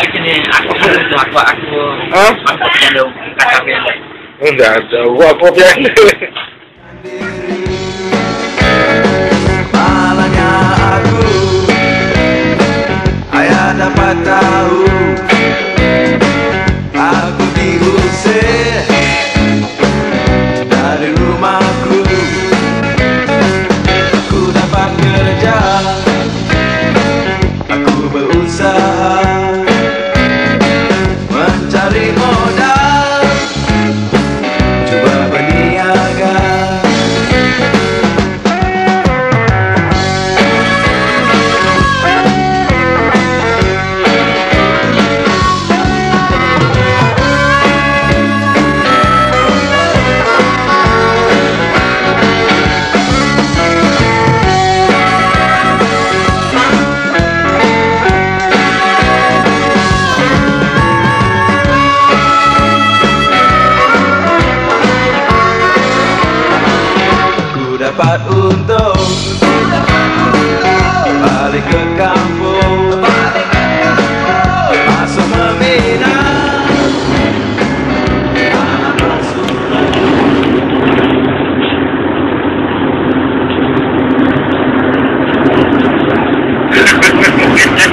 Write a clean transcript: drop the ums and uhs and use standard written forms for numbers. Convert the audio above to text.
Gini, aku mantapnya dong, kakaknya. Enggak ada, gua kopian. Malahnya aku, ayah dapat tahu, aku diusir dari rumahku. Aku dapat kerja, aku berusaha mencari modal, coba berniaga. Dapat untung balik ke kampung, masuk membina anak asuhan.